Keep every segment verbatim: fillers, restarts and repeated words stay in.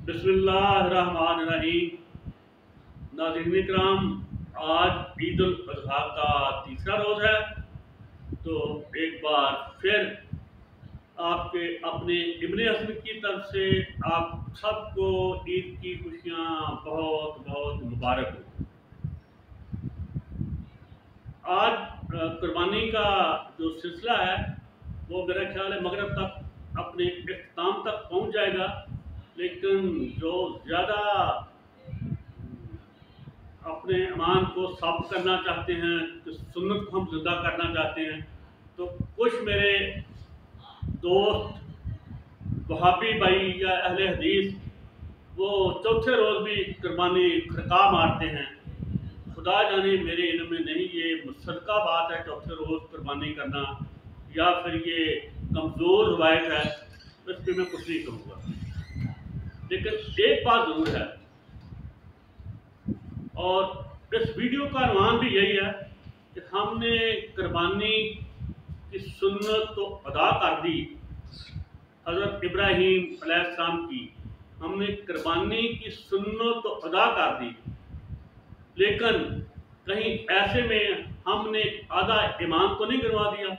बिस्मिल्लाहिर्रहमानिर्रहीम। नाज़रीन इकराम, आज ईद उल अज़हा का तीसरा रोज़ है। तो एक बार फिर आपके अपने इब्ने हसन की तरफ से आप सबको ईद की खुशियाँ बहुत बहुत मुबारक हो। आज कुर्बानी का जो सिलसिला है वो मेरा ख्याल है मगरब तक अपने इख्तिताम तक पहुंच जाएगा। लेकिन जो ज़्यादा अपने ईमान को साबित करना चाहते हैं, तो सुन्नत को हम जिंदा करना चाहते हैं, तो कुछ मेरे दोस्त वहाबी भाई या अहले हदीस वो चौथे रोज़ भी कुर्बानी खड़का मारते हैं। खुदा जाने, मेरे इल्म में नहीं ये मुसद्दका बात है चौथे रोज़ कुर्बानी करना, या फिर ये कमज़ोर रवायत है। इस पर मैं कुछ नहीं कहूँगा। लेकिन एक बात ज़रूर है, और इस वीडियो का अनुमान भी यही है कि हमने कुर्बानी की सुन्नत तो अदा कर दी, हज़रत इब्राहीम अलैहिस्सलाम की हमने कुर्बानी की सुन्नत तो अदा कर दी, लेकिन कहीं ऐसे में हमने आधा ईमान तो नहीं गिनवा दिया।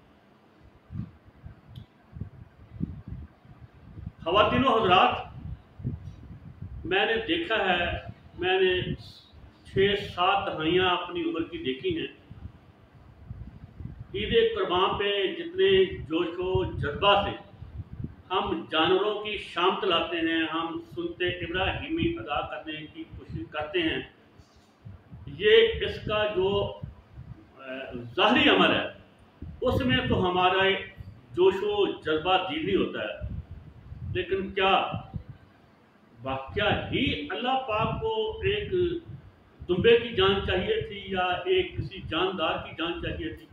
ख़वातीनो हज़रात, मैंने देखा है, मैंने छः सात दहाइयाँ अपनी उम्र की देखी हैं। ईद कुर्बान पे जितने जोशो जज्बा से हम जानवरों की शाम तलाते हैं, हम सुनते इब्राहिमी अदा करने की कोशिश करते हैं, ये इसका जो ज़ाहरी अमल है उसमें तो हमारा जोशो जज्बा दीदी होता है। लेकिन क्या वाकया ही अल्लाह पाक को एक दुम्बे की जान चाहिए थी या एक किसी जानदार की जान चाहिए थी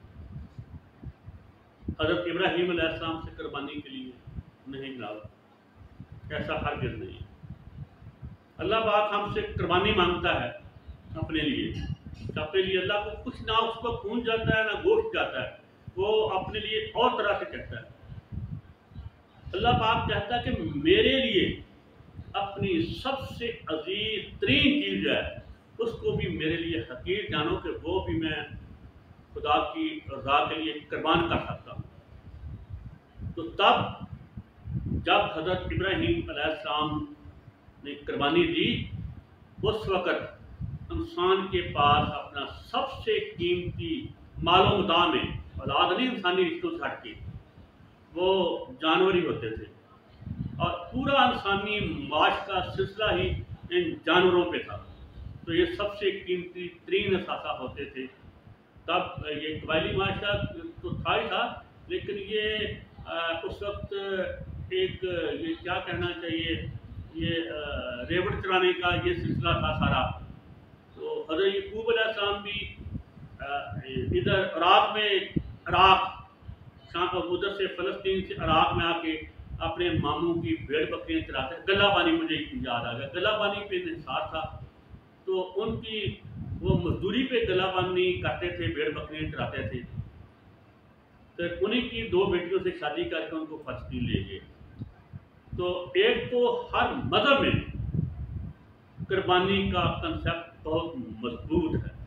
हज़रत इब्राहीम अलैहिस्सलाम से कुर्बानी के लिए? नहीं जनाब, ऐसा हरगिज़ नहीं। अल्लाह पाक हमसे कुर्बानी मांगता है अपने लिए, अपने लिए अल्लाह को कुछ ना उसको खून जाता है ना गोश्त जाता है, वो अपने लिए और तरह से कहता है। अल्लाह पाक कहता है कि मेरे लिए अपनी सबसे अजीज तरीन चीज़ है, उसको भी मेरे लिए हकीर जानो कि वो भी मैं खुदा की रज़ा के लिए कुर्बान कर सकता हूँ। तो तब जब हज़रत इब्राहीम अलैहिस्सलाम ने कुर्बानी दी, उस वक़्त इंसान के पास अपना सबसे कीमती मालो मुदा में औलाद नहीं, इंसानी रिश्तों से हट के वो जानवर ही होते थे, और पूरा इंसानी माश का सिलसिला ही इन जानवरों पे था। तो ये सबसे कीमती तरीन असासा होते थे। तब ये कबायली माशा तो था ही था, लेकिन ये आ, उस वक्त एक ये क्या कहना चाहिए, ये रेवड़ चलाने का ये सिलसिला था सारा। तो हज़रत याकूब अलैहिस्सलाम भी इधर इराक़ में, इराक़ शाम उधर से फ़लस्तीन से इराक़ में आके अपने मामू की भेड़ बकरियाँ चलाते। गल्लाबानी मुझे याद आ गया, गल्लाबानी पे निसार था, तो उनकी वो मजदूरी पे गल्लाबानी करते थे, भेड़ बकरियाँ चलाते थे। तो उन्हीं की दो बेटियों से शादी करके उनको फ़लस्तीन ले गए। तो एक तो हर मज़हब में कुर्बानी का कंसेप्ट बहुत मजबूत है,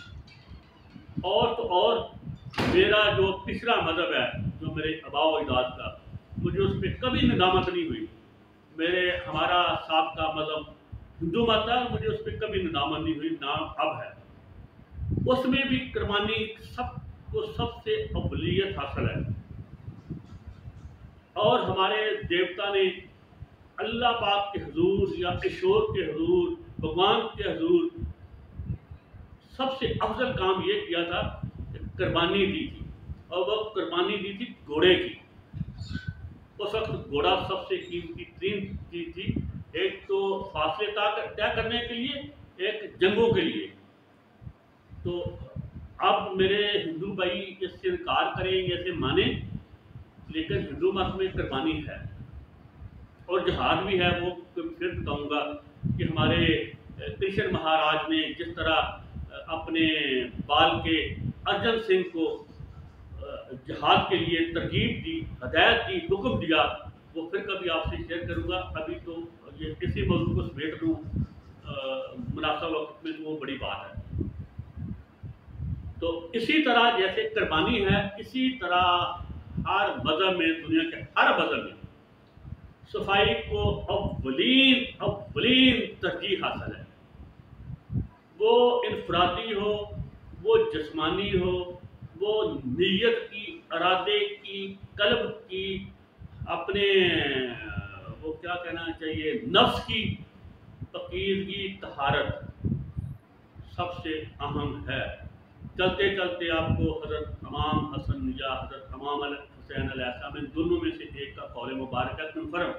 और तो और मेरा जो तीसरा मज़हब है, जो मेरे आबा व अजदाद का, मुझे उस पर कभी नदामत नहीं हुई। मेरे हमारा साबका मज़हब हिंदू मत है, मुझे उस पर कभी नदामत नहीं हुई, ना अब है। उसमें भी कुर्बानी सबको सबसे अव्वलियत हासिल है, और हमारे देवता ने अल्लाह पाक के हुजूर या ईश्वर के हुजूर, भगवान के हुजूर सबसे अफजल काम ये किया था कि कुर्बानी दी थी, और वह कुर्बानी दी थी घोड़े की। उस वक्त घोड़ा सबसे कीमती तीन चीज थी, एक तो फासले तय करने के लिए, एक जंगों के लिए। तो अब मेरे हिंदू भाई इससे इनकार करें, ऐसे माने, लेकिन हिंदू मत में कुर्बानी है और जहाद भी है। वो फिर बताऊँगा कि हमारे कृष्ण महाराज ने जिस तरह अपने बाल के अर्जन सिंह को जहाद के लिए तरकीब दी, हदायत दी, हुक्म दिया, वो फिर कभी आपसे शेयर करूँगा। अभी तो ये किसी मौजूद को समेट दूँ मुनासिब वक्त में, तो वो बड़ी बात है। तो इसी तरह जैसे कुर्बानी है, इसी तरह हर मज़हब में, दुनिया के हर मज़हब में सफाई को अव्वलीन अव्वलीन तरजीह हासिल है। वो इनफरादी हो, वो जिस्मानी हो, वो नीयत की, इरादे की, कल्ब की, अपने वो क्या कहना चाहिए, नफ्स की पकीदगी, तहारत सबसे अहम है। चलते चलते आपको हज़रत इमाम हसन या हज़रत इमाम हुसैन अलैहिस्सलाम, इन दोनों में से एक का कौल मुबारक है, मुफर्रम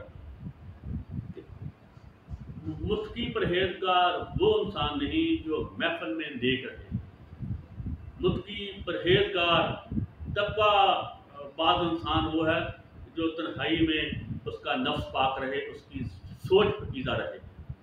मुफ्ती परहेजगार वो इंसान नहीं जो महफिल में नेक रहे। मुफ्ती परहेजगार तकवा बाज इंसान वो है जो तन्हाई में उसका नफ्स पाक रहे, उसकी सोच पकीदा रहे,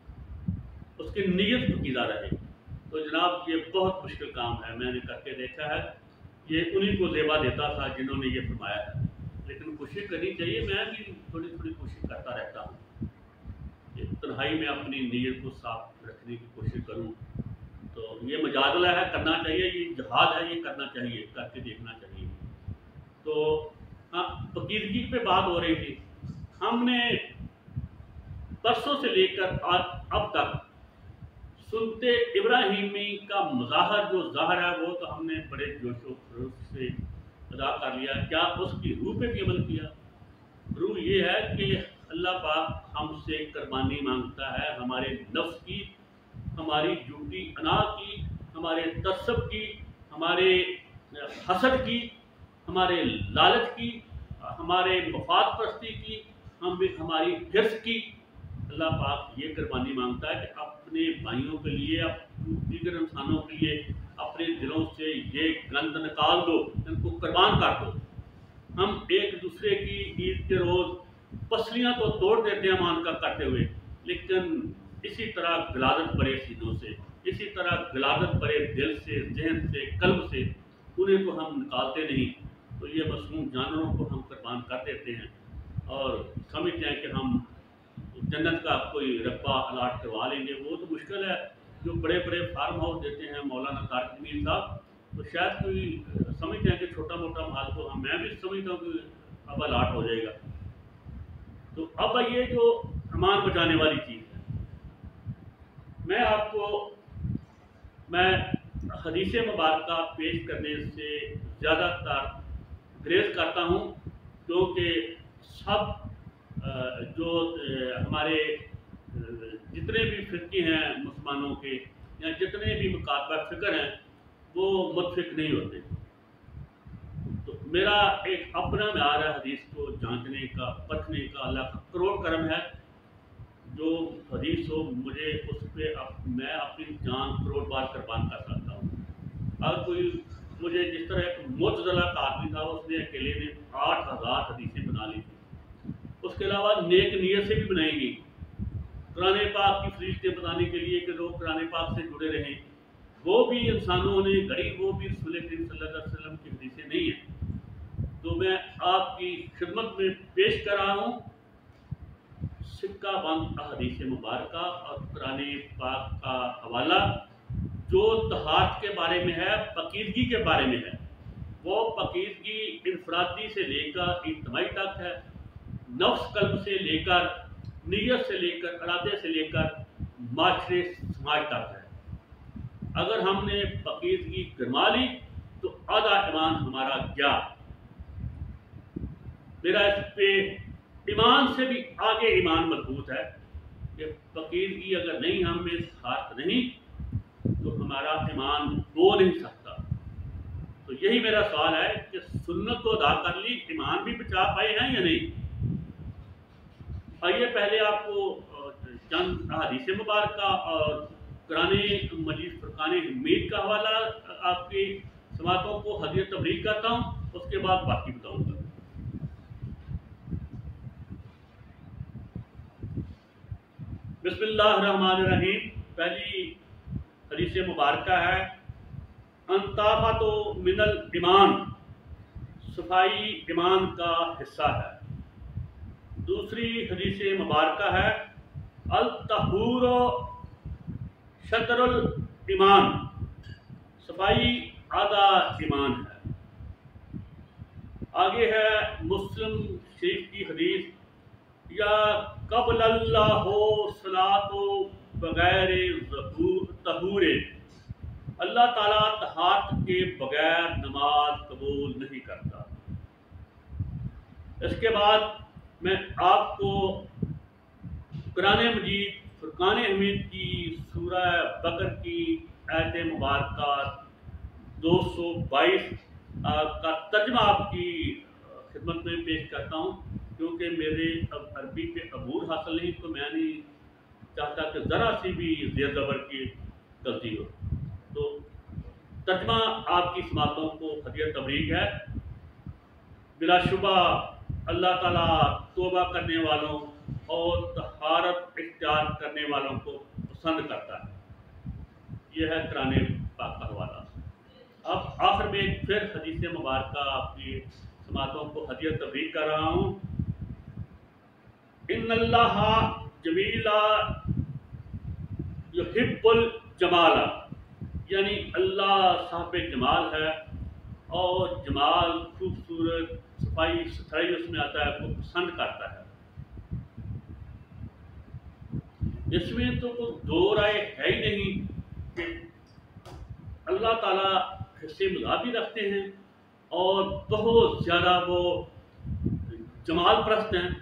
उसकी नीयत पकीदा रहे। तो जनाब ये बहुत मुश्किल काम है, मैंने करके देखा है। ये उन्हीं को ज़ेबा देता था जिन्होंने ये फरमाया है, लेकिन कोशिश करनी चाहिए। मैं भी थोड़ी थोड़ी कोशिश करता रहता हूँ, तन्हाई में अपनी नीयत को साफ रखने की कोशिश करूँ। तो ये मुजादला है, करना चाहिए, ये जिहाद है, ये करना चाहिए, करके देखना चाहिए। तो हाँ, पकीदगी पे बात हो रही थी। हमने परसों से लेकर आज अब तक सुनते इब्राहिमी का मुज़ाहर जो ज़ाहिर है, वो तो हमने बड़े जोशो खरोश से अदा कर लिया। क्या उसकी रूह पे भी अमल किया? रूह ये है कि अल्लाह पाक हमसे कुर्बानी मांगता है, हमारे नफ्स की, हमारी झूठी अना की, हमारे तसब की, हमारे हसद की, हमारे लालच की, हमारे मफाद परस्ती की, हम भी हमारी हिर्स की। अल्लाह पाक ये कुर्बानी मांगता है कि अपने भाइयों के लिए, दीगर इंसानों के लिए अपने दिलों से ये गंद निकाल दो, इनको कुर्बान कर दो। हम एक दूसरे की ईद के रोज़ पसलियाँ तो तोड़ देते हैं मान का करते हुए, लेकिन इसी तरह गलादत भरे सीनों से, इसी तरह गलादत भरे दिल से, जहन से, कल्ब से उन्हें तो हम निकालते नहीं। तो ये मासूम जानवरों को हम कुर्बान कर देते हैं और समझते हैं कि हम जन्नत का कोई रब्बा अलाट करवा लेंगे। वो तो मुश्किल है। जो बड़े बड़े फार्म हाउस देते हैं मौलाना तारिक अमीन साहब, तो शायद कोई समझते हैं कि छोटा मोटा माल तो हम, मैं भी समझता हूँ कि अब अलाट हो जाएगा। तो अब ये जो ईमान बचाने वाली चीज़ है, मैं आपको मैं हदीस मुबारक पेश करने से ज़्यादातर ग्रेज करता हूँ, क्योंकि सब जो हमारे जितने भी फ़िक़ी हैं मुसलमानों के, या जितने भी मुकातबा फ़िक्र हैं, वो मुत्फिक नहीं होते। तो मेरा एक अपना म्यार है हदीस को जांचने का, परखने का। अल्लाह का करोड़ करम है, जो हदीस हो मुझे उस पर अप, मैं अपनी जान करोड़ बार कुर्बान कर सकता हूँ। अगर कोई मुझे जिस तरह एक मुतज़िला का आदमी था, उसने अकेले ने आठ हज़ार हदीसें बना ली थी, उसके अलावा नेक नीयत से भी बनाई गई कुरान पाक की फरिश्ते बताने के लिए कि लोग कुरान पाक से जुड़े रहें। वो भी इंसानों ने गढ़ी, वो भी रसूल करीम सल्लल्लाहु अलैहि वसल्लम की हदीसें नहीं हैं। तो मैं आपकी खिदमत में पेश कर रहा हूँ सिक्का बंद हदीस मुबारक और कुरान पाक का हवाला, जो तहारत के बारे में है, पकीदगी के बारे में है। वो पकीदगी इनफरादी से लेकर इज्तिमाई तक है, नफ्स कल्ब से लेकर, नीयत से लेकर, इरादे से लेकर माशरे समाज तक है। अगर हमने पकीदगी गरमा ली तो आधा ईमान हमारा गया। मेरा इस पे ईमान से भी आगे ईमान मजबूत है कि पकीदगी अगर नहीं, हम में साथ नहीं, तो हमारा ईमान हो नहीं सकता। तो यही मेरा सवाल है कि सुन्नत तो अदा कर ली, ईमान भी बचा पाए हैं या नहीं। आइए पहले आपको चंद हदीस मुबारक और कुरान मजीद फुरकान हमीद का हवाला आपकी समातों को हदीयत तबलीग करता हूँ, उसके बाद बाकी बताऊँगा। बिस्मिल्लाहिर्रहमानिर्रहीम। पहली हदीस मुबारक है, अंताफातो मिनल ईमान, सफाई ईमान का हिस्सा है। दूसरी हदीस मुबारक है, अल तहूर शतरुल ईमान, सफाई आधा ईमान है। आगे है मुस्लिम शरीफ की हदीस, या कबल अल्लाह सलातो बगैर तहूरे, अल्लाह ताला तहारत के बगैर नमाज कबूल नहीं करता। इसके बाद मैं आपको कुरान मजीद फुरकान हमीद की सूरह बकर की आयत मुबारक दो सौ बाईस का तर्जमा आपकी खिदमत में पेश करता हूँ, क्योंकि मेरे अब अरबी पे अबूर हासिल नहीं, तो मैं नहीं चाहता कि ज़रा सी भी ज़ेर ज़बर की गलती हो। तो तर्जमा आपकी समातों को हदियत तबरीक है। बिलाशुबा अल्लाह ताला तौबा करने वालों और तहारत इख्तियार करने वालों को पसंद करता है। यह है कुरान पाक का हवाला। अब आखिर में फिर हदीस मुबारक आपकी समातों को हदियत तबरीक कर रहा हूँ। इन्नल्लाह जमीला युहिब्बुल जमाला, यानी अल्लाह साहिब जमाल है और जमाल खूबसूरत सफाई सुथराई उसमें आता है, वो पसंद करता है। इसमें तो कोई दो राय है ही नहीं कि अल्लाह ताला हिस्से मिला भी रखते हैं और बहुत ज़्यादा वो जमाल परस्त हैं।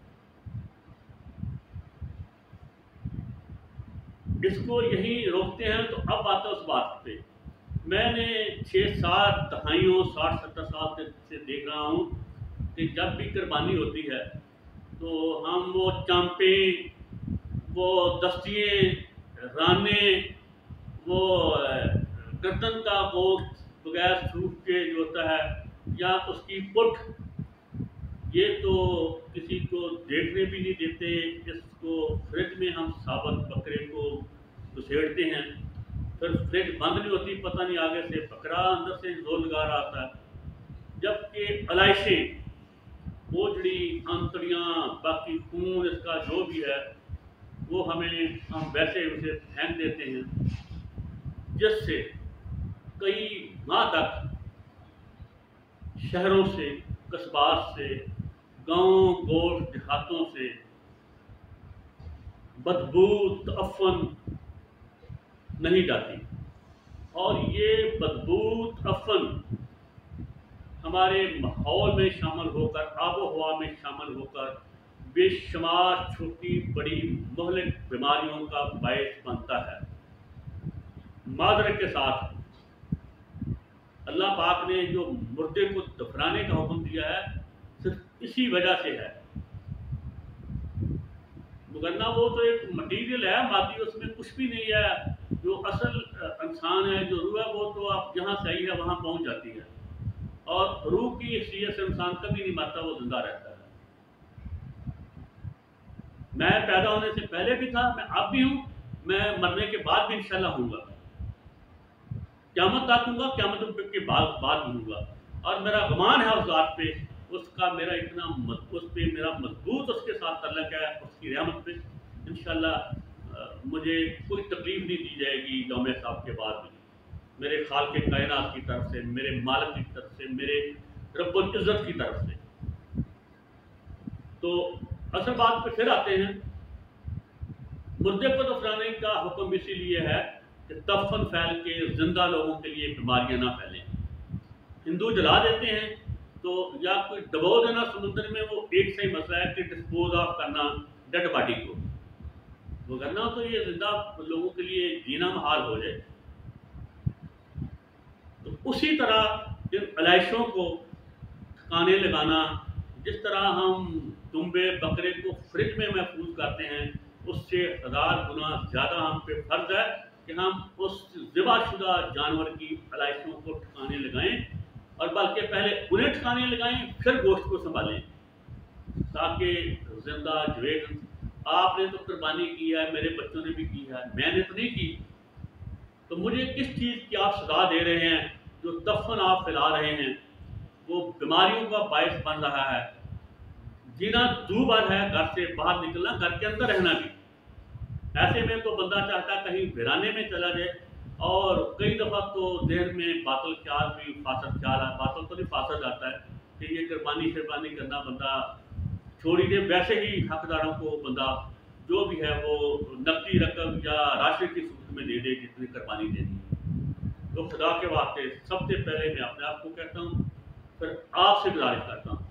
इसको यही रोकते हैं। तो अब आता है उस बात पे, मैंने छः सात दहाइयों साठ सत्तर साल से देख रहा हूँ कि जब भी कुर्बानी होती है तो हम वो चांपे, वो दस्तिये, राने, वो गर्दन का गोश्त बगैर सूख के जो होता है, या उसकी पुट, ये तो किसी को देखने भी नहीं देते। इसको फ्रिज में हम साबुत बकरे को घुसेड़ते हैं, फिर फ्रिज बंद नहीं होती, पता नहीं आगे से बकरा अंदर से जोर लगा रहा आता है। जबकि अलाइशें, ओजड़ी, आंतड़ियाँ, बाकी खून, इसका जो भी है वो हमें हम वैसे उसे फेंक देते हैं, जिससे कई माह तक शहरों से, कस्बात से, गाँव गोट देहातों से बदबू तअफ़न नहीं जाती। और ये बदबू तअफ़न हमारे माहौल में शामिल होकर, आबो हवा में शामिल होकर बेशुमार छोटी बड़ी मुहलिक बीमारियों का बायस बनता है। मादरत के साथ अल्लाह पाक ने जो मुर्दे को दफनाने का हुक्म दिया है, सिर्फ इसी वजह से है। वरना वो तो एक मटीरियल है मादी, उसमें कुछ भी नहीं है। जो असल इंसान है, जो रूह है, वो तो आप जहाँ सही है वहाँ पहुँच जाती है। और रूह की हैसियत से इंसान कभी नहीं मरता, वो जिंदा रहता है। मैं पैदा होने से पहले भी था, मैं अब भी हूँ, मैं मरने के बाद भी इंशाल्लाह हूँगा, क़यामत तक हूँगा, क़यामत के बाद बाद भी हूँगा। और मेरा गुमान है उस बात पे, उसका मेरा इतना उस पे मेरा मजबूत उसके साथ तल्लक है, उसकी रहमत पे इंशाल्लाह मुझे कोई तकलीफ नहीं दी जाएगी यौम हिसाब के बाद भी, मेरे खाल के कायनात की तरफ से, मेरे मालिक की तरफ से, मेरे रब्बुल इज़्ज़त की तरफ से। तो असल बात पे फिर आते हैं। मुर्दे को दफनाने का हुक्म इसीलिए है कि दफन फैल के जिंदा लोगों के लिए बीमारियां ना फैलें। हिंदू जला देते हैं तो, या कोई दबो देना समुद्र में, वो एक सही मसला है कि डिस्पोज ऑफ करना डेड बॉडी को, वो करना तो ये जिंदा लोगों के लिए जीना महाल हो जाए। तो उसी तरह इन अलाइशों को ठिकाने लगाना, जिस तरह हम दुम्बे बकरे को फ्रिज में महफूज करते हैं, उससे हज़ार गुना ज़्यादा हम पे फर्ज है कि हम उस ज़िबाशुदा जानवर की अलाइशों को ठिकाने लगाएं, और बल्कि पहले उन्हें ठिकाने लगाएं, फिर गोश्त को संभालें, ताकि जिंदा जवेद। आपने तो कुर्बानी की है, मेरे बच्चों ने भी की है, मैंने तो नहीं की, तो मुझे किस चीज़ की आप सजा दे रहे हैं? जो दफन आप फैला रहे हैं वो बीमारियों का बायस बन रहा है। जीना दो बार है, घर से बाहर निकलना, घर के अंदर रहना भी। ऐसे में तो बंदा चाहता कहीं वीराने में चला जाए, और कई दफ़ा तो देर में बातल ख्याल भी फासद ख्याल आ बातल तो नहीं फासद आता है कि ये कुर्बानी शर्बानी करना बंदा छोड़ ही दे। वैसे ही हकदारों को बंदा जो भी है वो नकदी रकम या राशि की सूरत में दे दे जितनी कुर्बानी देनी है। तो खुदा के वास्ते सबसे पहले मैं अपने आप को कहता हूँ, फिर आपसे गुजारिश करता हूँ,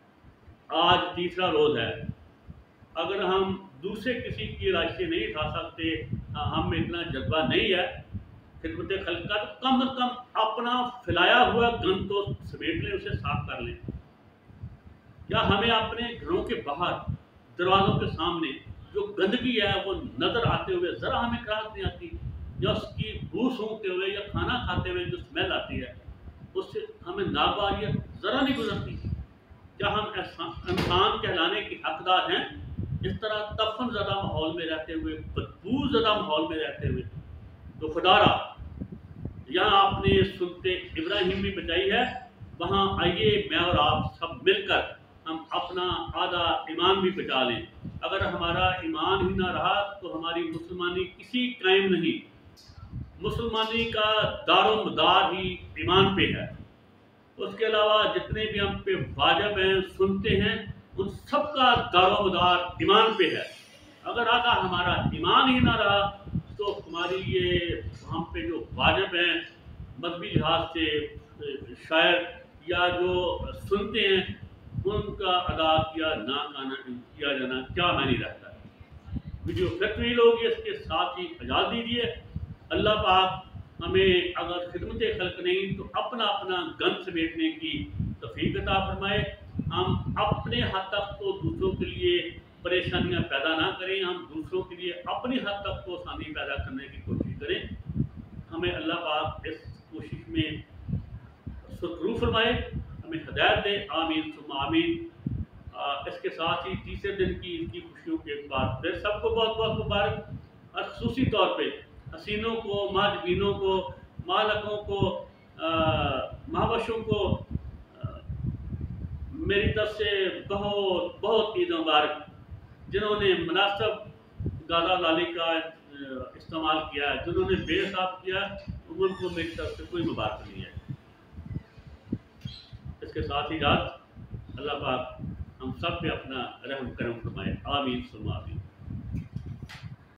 आज तीसरा रोज़ है, अगर हम दूसरे किसी की राशि नहीं उठा सकते, हम में इतना जज्बा नहीं है खिदमत खल्क का, तो कम अज कम अपना फैलाया हुआ गंद तो समेट लें, उसे साफ कर लें। या हमें अपने घरों के बाहर दरवाज़ों के सामने जो गंदगी है वो नज़र आते हुए ज़रा हमें खराब नहीं आती, या उसकी बू सूंघते हुए या खाना खाते हुए जो स्मेल आती है उससे हमें नागवारियत ज़रा नहीं गुजरती। क्या हम इंसान कहलाने के हकदार हैं इस तरह तफन ज़्यादा माहौल में रहते हुए, बदबू ज़्यादा माहौल में रहते हुए? तो खुदारा यहाँ आपने सुनते इब्राहिम भी बचाई है, वहाँ आइए मैं और आप सब मिलकर हम अपना आधा ईमान भी बचा लें। अगर हमारा ईमान ही ना रहा तो हमारी मुसलमानी किसी कायम नहीं। मुसलमानी का दारोमदार ही ईमान पे है। उसके अलावा जितने भी हम पे वाजिब हैं सुनते हैं उन सब का दारोमदार ईमान पे है। अगर आका हमारा ईमान ही ना रहा तो हमारी ये हम पे जो वाजिब हैं मजहबी लिहाज से शायद या जो सुनते हैं उनका अदा किया ना किया जाना क्या मायने रहता है। वीडियो फिर होगी, इसके साथ ही इजाज़त दीजिए। अल्लाह पाक हमें अगर खिदमत खल्क नहीं तो अपना अपना गन समेटने की तौफीक अता फरमाए। हम अपने हद तक तो दूसरों के लिए परेशानियां पैदा ना करें, हम दूसरों के लिए अपनी हद तक तो आसानी पैदा करने की कोशिश करें। हमें अल्लाह पाक इस कोशिश में सुरखरू फरमाए, हमें हदायत दे। आमीन सुम्मा आमीन। इसके साथ ही तीसरे दिन की इनकी खुशियों के बाद फिर सबको बहुत बहुत मुबारक। और खसूसी तौर पे हसीनों को, माजबीनों को, मालकों को, महावशों को आ, मेरी तरफ से बहुत बहुत ईद मुबारक। जिन्होंने मुनासिब गाला लाली का इस्तेमाल किया है, जिन्होंने बेहिसाब किया, उनको मेरी तरफ से कोई मुबारक नहीं है। इसके साथ ही रात अल्लाह पाक हम सब पे अपना रहम करम फरमाए। आमीन सुम्मा आमीन।